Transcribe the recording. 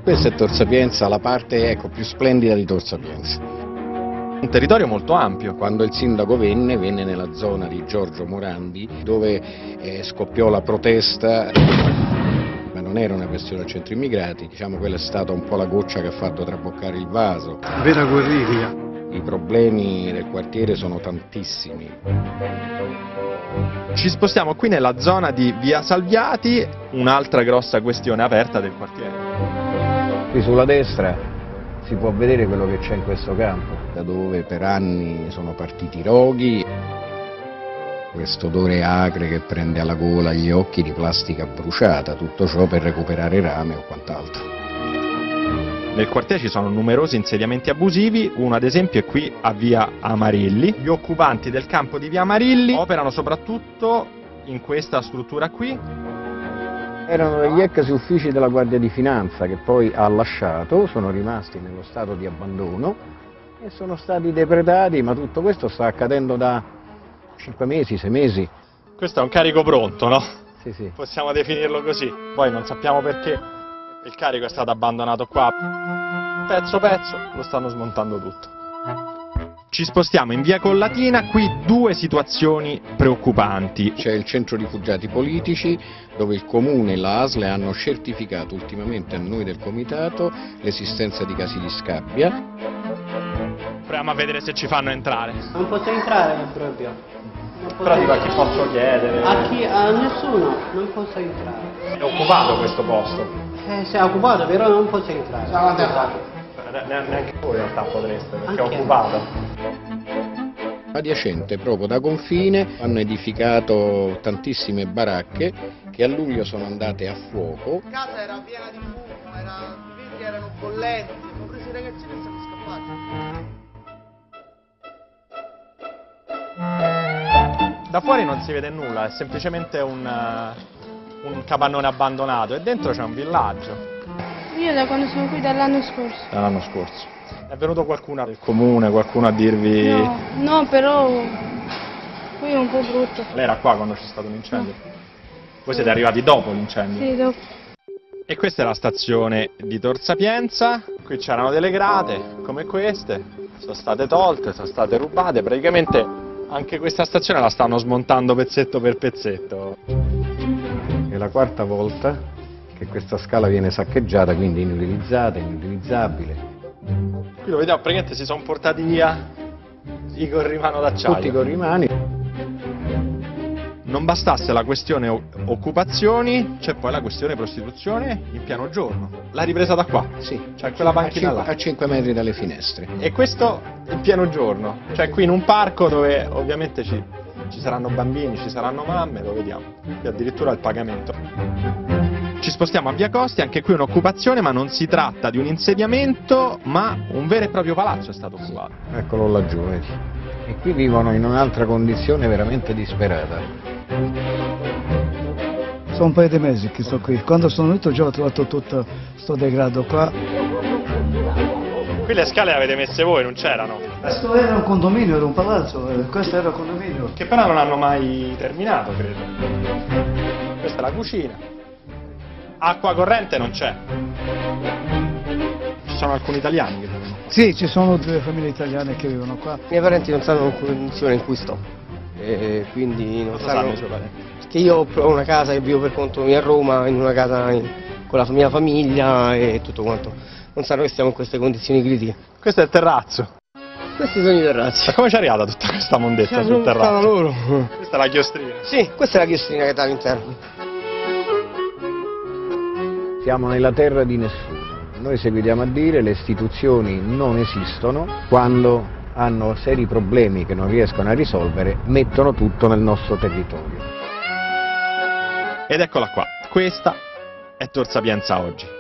Questa è Tor Sapienza, la parte più splendida di Tor Sapienza. Un territorio molto ampio. Quando il sindaco venne nella zona di Giorgio Morandi, dove scoppiò la protesta, ma non era una questione al centro immigrati, diciamo quella è stata un po' la goccia che ha fatto traboccare il vaso. Vera guerriglia. I problemi del quartiere sono tantissimi. Ci spostiamo qui nella zona di Via Salviati, un'altra grossa questione aperta del quartiere. Qui sulla destra si può vedere quello che c'è in questo campo, da dove per anni sono partiti i roghi, questo odore acre che prende alla gola gli occhi di plastica bruciata, tutto ciò per recuperare rame o quant'altro. Nel quartiere ci sono numerosi insediamenti abusivi, uno ad esempio è qui a Via Amarilli. Gli occupanti del campo di Via Amarilli operano soprattutto in questa struttura qui. Erano degli ex uffici della Guardia di Finanza che poi ha lasciato, sono rimasti nello stato di abbandono e sono stati depredati, ma tutto questo sta accadendo da 5 mesi, 6 mesi. Questo è un carico pronto, no? Sì, sì. Possiamo definirlo così. Poi non sappiamo perché il carico è stato abbandonato qua. Pezzo lo stanno smontando tutto. Ci spostiamo in Via Collatina, qui due situazioni preoccupanti. C'è il centro rifugiati politici dove il Comune e la ASL hanno certificato ultimamente a noi del Comitato l'esistenza di casi di scabbia. Proviamo a vedere se ci fanno entrare. Non posso entrare proprio. Però dico a chi posso chiedere? A nessuno, non posso entrare. È occupato questo posto? Se è occupato però non posso entrare. Neanche voi in realtà potreste, perché Anche è occupato. Adiacente, proprio da confine, hanno edificato tantissime baracche che a luglio sono andate a fuoco. La casa era piena di fumo, i vetri erano bollenti, hanno preso i ragazzini e sono scappati. Da fuori non si vede nulla, è semplicemente un capannone abbandonato e dentro c'è un villaggio. Io da quando sono qui dall'anno scorso. Dall'anno scorso. È venuto qualcuno del comune, qualcuno a dirvi... No, però qui è un po' brutto. Lei era qua quando c'è stato l'incendio? Voi siete arrivati dopo l'incendio? Sì, dopo. E questa è la stazione di Tor Sapienza, qui c'erano delle grate come queste, sono state tolte, sono state rubate, praticamente anche questa stazione la stanno smontando pezzetto per pezzetto. È la quarta volta che questa scala viene saccheggiata, quindi inutilizzata, inutilizzabile. Qui lo vediamo, praticamente si sono portati via i corrimano d'acciaio. Tutti i corrimani. Non bastasse la questione occupazioni, c'è poi la questione prostituzione in piano giorno. La ripresa da qua? Sì. C'è quella panchina là. A 5 metri dalle finestre. E questo in piano giorno, cioè qui in un parco dove ovviamente ci saranno bambini, ci saranno mamme, lo vediamo. Qui addirittura il pagamento. Ci spostiamo a Via Costi, anche qui un'occupazione, ma non si tratta di un insediamento, ma un vero e proprio palazzo è stato occupato. Eccolo laggiù, vedi. E qui vivono in un'altra condizione veramente disperata. Sono un paio di mesi che sto qui. Quando sono venuto già ho trovato tutto sto degrado qua. Qui le scale le avete messe voi, non c'erano? Questo era un condominio, era un palazzo, questo era un condominio. Che però non hanno mai terminato, credo. Questa è la cucina. Acqua corrente non c'è. Ci sono alcuni italiani che vivono qua. Sì, ci sono 2 famiglie italiane che vivono qua. I miei parenti non sanno in condizione in cui sto, quindi non Cosa sanno i suoi parenti? Perché io ho una casa che vivo per conto mio a Roma, in una casa con la mia famiglia e tutto quanto. Non sanno che stiamo in queste condizioni critiche. Questo è il terrazzo. Questi sono i terrazzi. Ma come c'è arrivata tutta questa mondezza sul terrazzo? Loro. Questa è la chiostrina. Sì, questa è la chiostrina che dà all'interno. Siamo nella terra di nessuno. Noi seguiamo a dire le istituzioni non esistono, quando hanno seri problemi che non riescono a risolvere, mettono tutto nel nostro territorio. Ed eccola qua, questa è Tor Sapienza oggi.